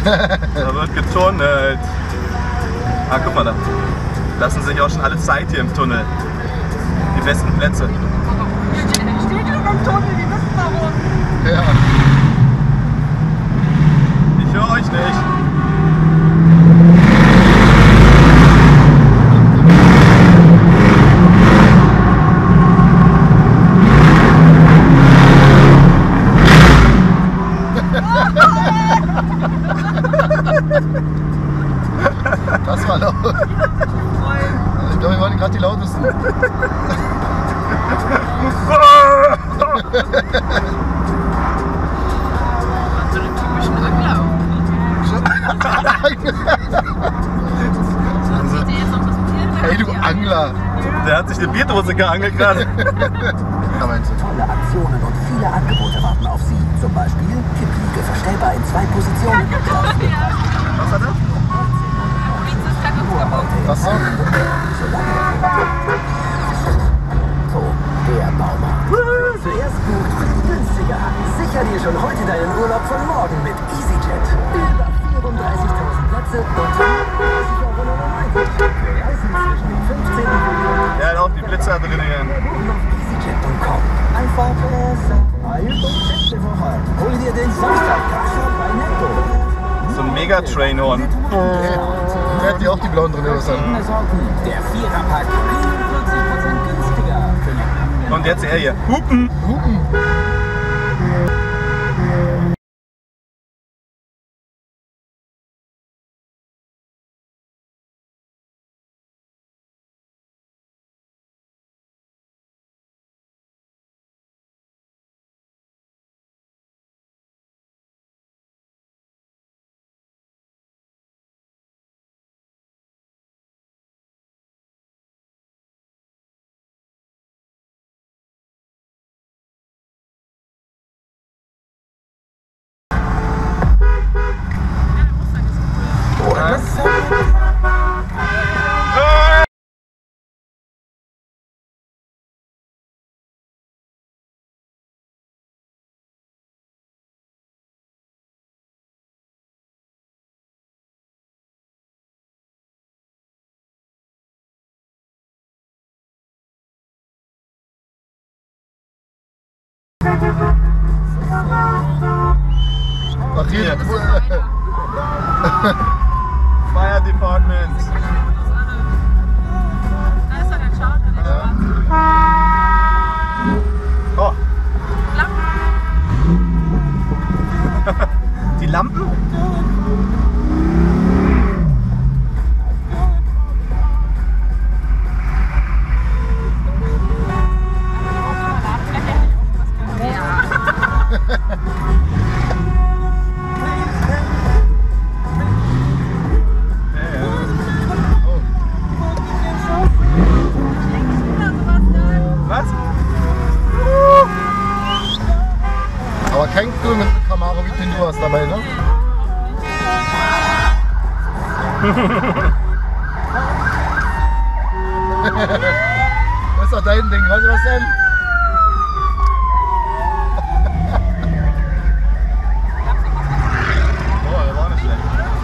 Da wird getunnelt. Ah, guck mal da. Lassen sich auch schon alle Zeit hier im Tunnel. Die besten Plätze. Steht doch im Tunnel, die wissen warum. Ja. Ich höre euch nicht. Das war laut. Ich glaube, wir waren gerade die lautesten. So einen typischen Angler. So sieht der jetzt noch das Bier. Hey, du Angler. Der hat sich eine Bierdose geangelt gerade. Ja, meinst du? Tolle Aktionen und viele Angebote warten auf Sie. Zum Beispiel Kippliege verstellbar in 2 Positionen. Was hat er? Was so? So, der Baumarkt. Zuerst gut, günstiger. Sicher dir schon heute deinen Urlaub von morgen mit EasyJet. Über 34.000 Plätze und 30,99 € für Reisen zwischen dem 15. Juli. Der hat auch die Blitze drin. Buchen auf EasyJet.com. Einfach besser. Heil- und Festewoche. Hol dir den Samstag-Kracher bei Netto. So ein Megatrain-Horn. Der hat die auch die blauen drin, oder was dann? Der Viererpack 44% günstiger. Und jetzt er hier. Hupen! Hupen. Ach, hier. Fire Department. Da ist er, dann schaut er. Oh. Die Lampen? Was? Aber kein Film mit Camaro wie den du hast dabei, ne? Das ist doch dein Ding, weißt du was denn? Oh, der war nicht schlecht.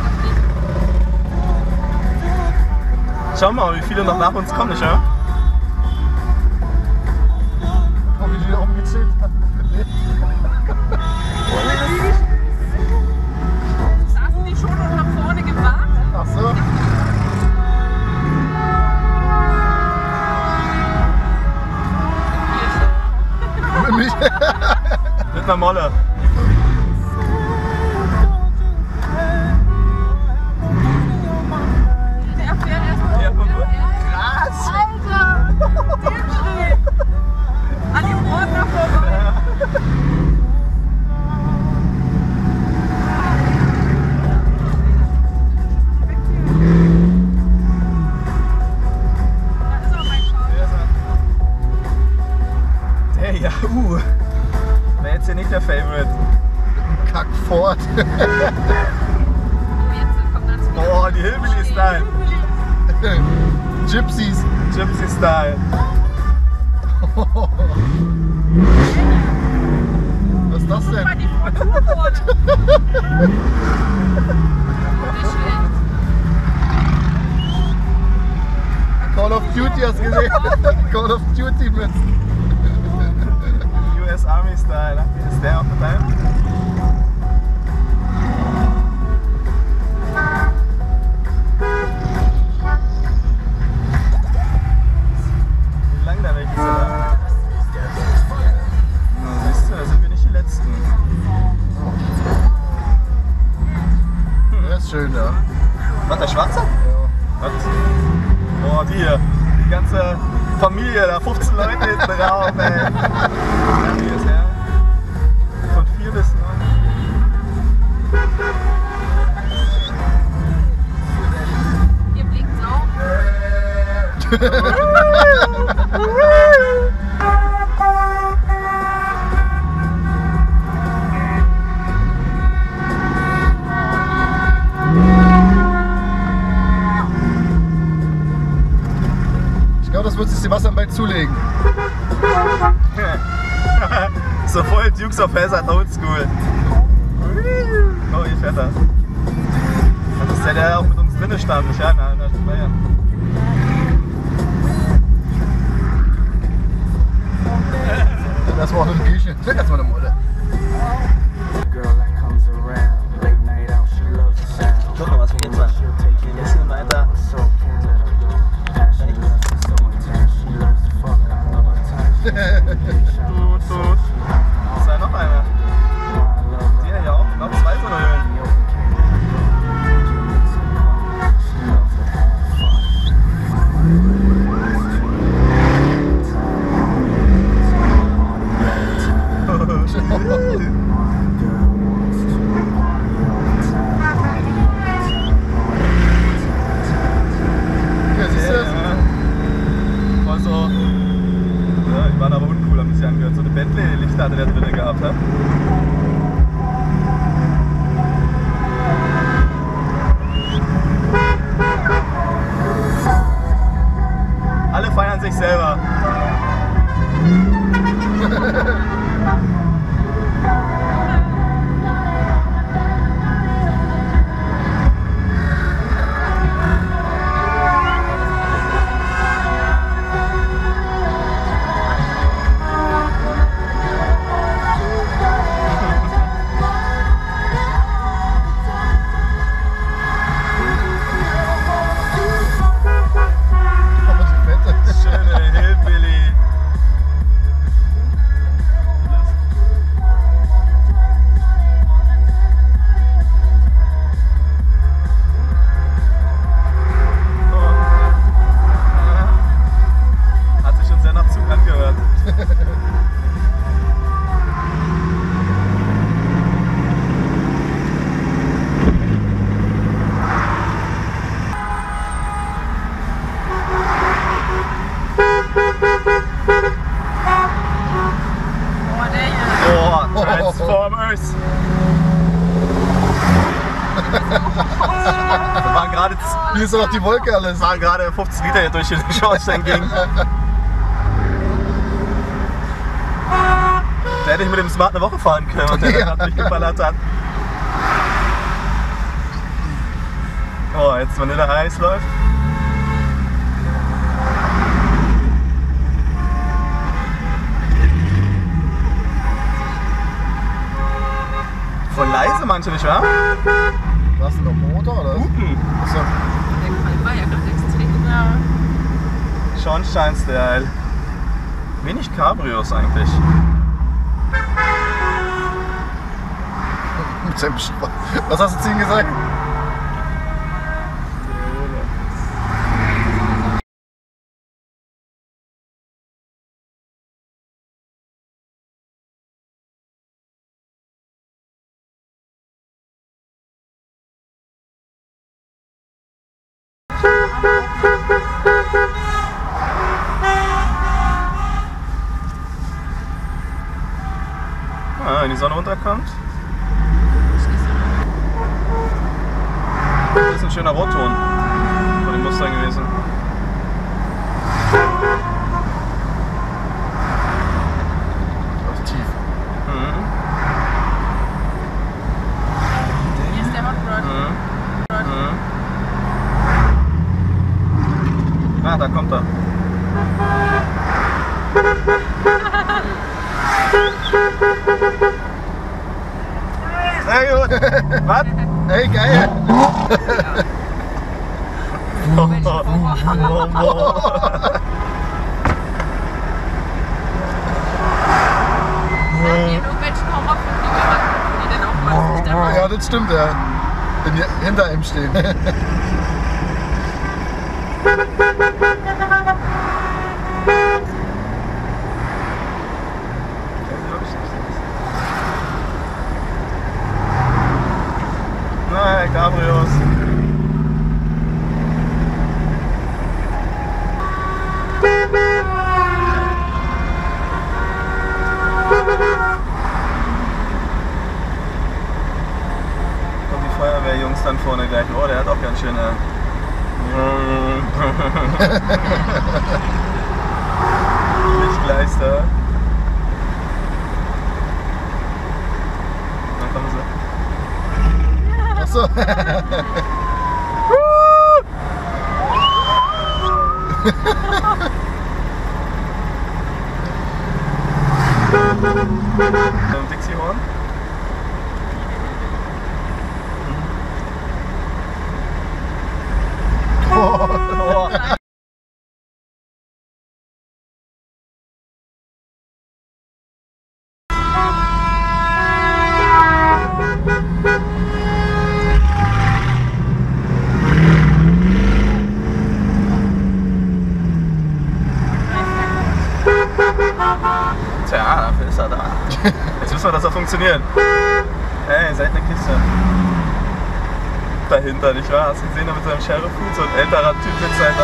Schau mal, wie viele noch nach uns kommen, nicht wahr? Oh, wie die da rumgezählt hat. Saßen die schon und haben vorne gewartet? Ach so. Mich. Mit einer Molle. Der fährt erstmal. Ja, Krass! Alter! Den Schritt! An dem Ordner vorbei! Da ist auch mein Schal. Der ja, wäre jetzt hier nicht der Favorite. Kack fort. Jetzt kommt dann zu Oh, die Hillbilly-Style. Gypsies. Gypsy-Style. Was ist das denn? mal die Fotos U-Boot. Nicht schlecht. Call of Duty hast du gesehen? Call of Duty mit. US Army Style. Ist der auch dabei? Wie lang der weg ist, oder? Na, siehst du, da sind wir nicht die Letzten. Der ist schön, ja. Was, der Schwarze? Ja. Was? Oh, die hier. Die ganze Familie, da 15 Leute hinten drauf, ey. Ja, hier ist her. Von 4 bis 9. Ihr blinkt auch. Ich glaube, das wird sich Sebastian bald zulegen. So voll Dukes of Hazzard Oldschool. Oh, hier fährt er. Das ist der auch mit uns drinnen stand, nicht? Ja, na, Bayern. Das war auch ein Bierchen. Erstmal eine Molle. Guck mal, was wir jetzt machen. Ein bisschen weiter. Tut. Ist da noch einer? Die ja auch. Noch 2 so eine Höhlen. Ja, siehst du das? Voll so. Ja, die waren aber uncool, haben sich angehört. So eine Bentley-Lichter hatte der drin gehabt, ne? Alle feiern sich selber. Aber die Fette. Schöne Hillbilly. Hat sich schon sehr nach Zug angehört. Oh, der hier. Oh, Transformers! Da waren gerade Hier ist doch noch die Wolke alles. 15 Liter hier durch den Schornstein ging. Da hätte ich mit dem Smart eine Woche fahren können und der Ja. dann durchgeballert hat. Oh, jetzt Vanilla Eis läuft. Voll leise manche, nicht wahr? Warst du noch Motor oder? Hupen. Achso. Der Fall war ja gerade extrem. Ja. Schornstein-Style. Wenig Cabrios eigentlich. Mit seinem Was hast du zu ihm gesagt? Wenn die Sonne runterkommt. Das ist ein schöner Rotton von dem Mustang gewesen. Aus tief. Mhm. da kommt er. Sehr gut. Was? Hey, geil! Irgendwelchen Horrorfilmen, die wir machen, die dann auch mal nicht dabei. Ja, das stimmt, ja. Bin hier hinter ihm stehen. Nein, Cabrios. Und die Feuerwehrjungs dann vorne gleich. Oh, der hat auch ganz schöne. Lichtgleister. Dann kommen sie. Achso. Dixie-Horn. Oh. Tja, dafür ist er da. Jetzt wissen wir, dass er funktioniert. Ey, seid eine Kiste. Dahinter, nicht wahr? Hast du gesehen, da mit seinem Sheriff-Hut? So ein älterer Typ sitzt halt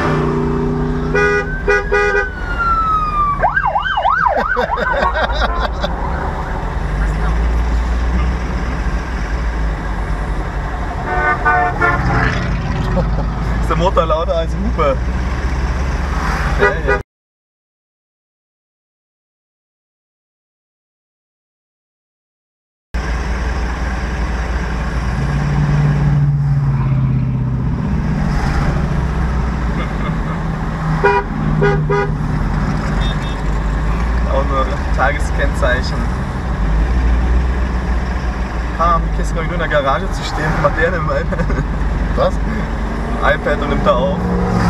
da. Ist der Motor lauter als Hupe? Ja. Auch nur Tageskennzeichen. Die Kiste glaube ich nur in der Garage zu stehen. Was macht der denn mal? Was? Ein iPad und nimmt da auf.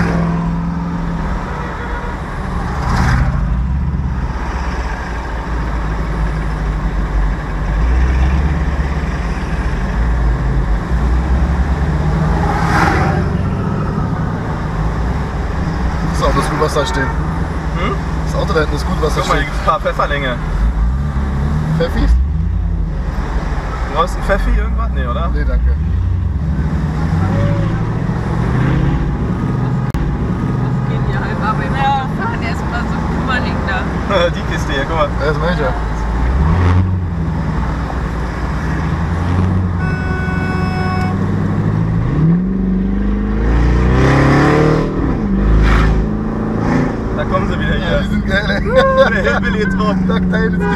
Das Auto ist gut, was da steht. Hm? Das Auto da hinten ist gut, was da Guck mal, hier steht. gibt es ein paar Pfefferlinge. Pfeffis? Du brauchst ein Pfeffi irgendwas? Nee, oder? Nee, danke. Das geht ja halb, aber im Autofahren erstmal so kümmerlich da. Die Kiste hier, guck mal. Ja, das meine ich ja. Da kommen sie wieder Ja, hier. die sind geil, ey. Der Hillbilly jetzt rum. Ducktail ist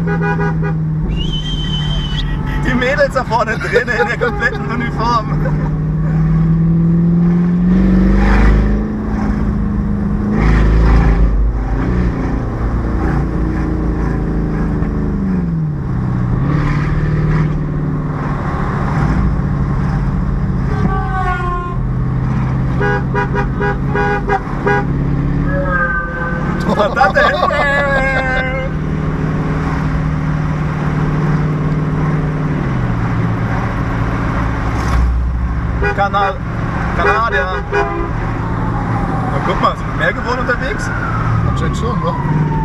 Die Mädels da vorne drin in der kompletten Uniform. Was das denn? Kanadier. Na, guck mal, sind mehr geworden unterwegs? anscheinend schon, ne?